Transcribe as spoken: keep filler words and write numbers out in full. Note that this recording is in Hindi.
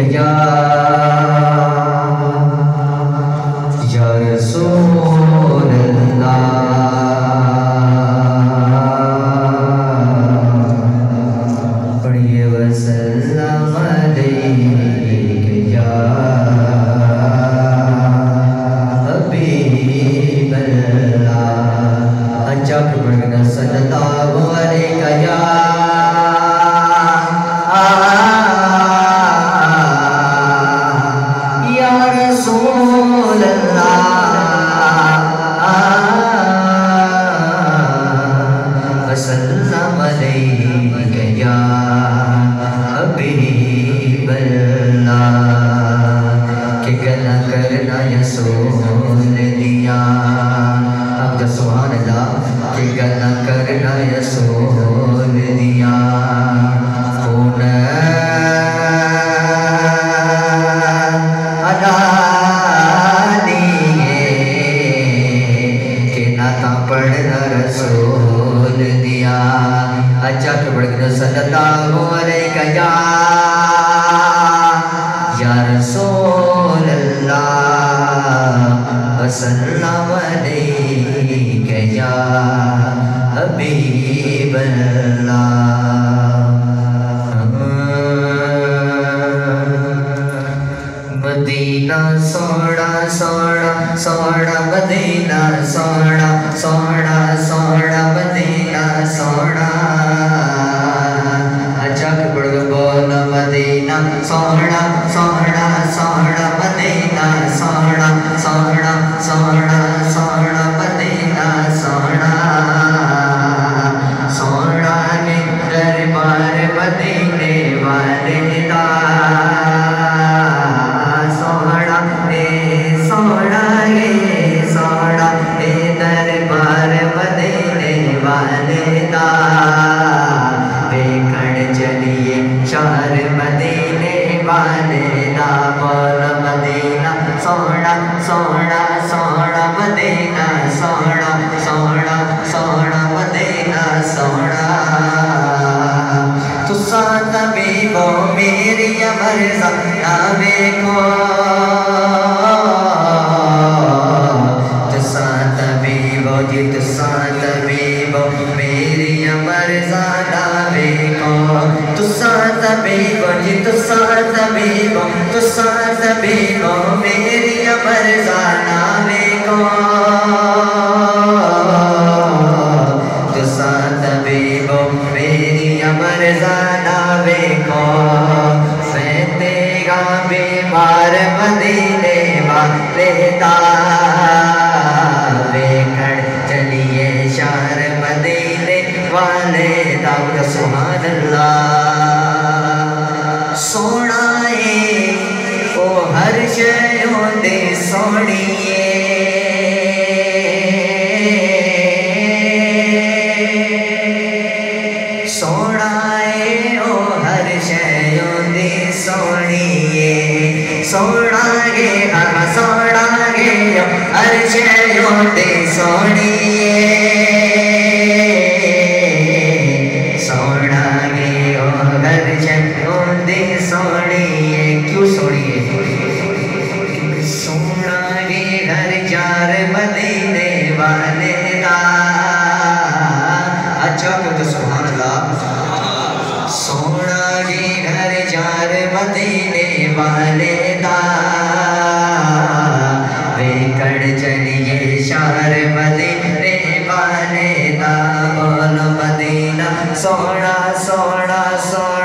या या रसूल अल्लाह पढ़िए वसल्लम अलैहि या हबीब अल्लाह अच्छा के बढ़ना सल्लल्लाहु अलैहि या या रसूल अल्लाह वसल्लम अलैहि या हबीब अल्लाह के गला करना रसूल दिया अब तो सुभान अल्लाह के गला करना रसूल दिया कौन अदा दिए के नाता पढ़ना रसूल दिया अच्छा के बढ़ सल्लल्लाहु अलैहि या या रसूल अल्लाह वसल्लम अलैहि या हबीब अल्लाह मदीना सोना सोना सोना मदीना सोना सोना सोना मदीना सोना अच्छा के बढ़ बोल मदीना सोना सोना सोना मदीना सोना सोना सोना सोना मदीना सोना सोना ने दरबार मदीने वाले दा सोना ने सोना ये सोना ने दरबार मदीने वाले दा देखण चलिए शहर मदीने वाले दा बोल मदीना सोना सोना सोना मदीना सोना सोना सोना मदीना सोना तुसा तबीबो मेरी अमरज़ा नावे को तुसा तबीबो जी तुसा तबीबो मेरी अमरज़ा नावे को तुसा तबीबो जी तुसा तबीबो तुसा तबीबो मेरी अमरज़ा नावे को तुसा तबीबो मेरी अमरज़ा नावे को सहतेगा बीमार मदीने वाले दा देखण चलिए शहर मदीने वाले दा सुभान अल्लाह सोना ओ हर शयों दे सोनिए सोना ओ हर शयों दे सोनिए सोना गे हम सोना गे हर शयों दे सोनिए सोना गे ओ हर शयों दे सोनिए क्यों सोनिए सोना गे हर जार मदीने वाले दा अच्छा को तो सुभान अल्लाह सोना गे घर जार मदीने वाले दा वेकड़ चलिए शहर मदीने वाले दा बोल मदीना सोना सोना सोना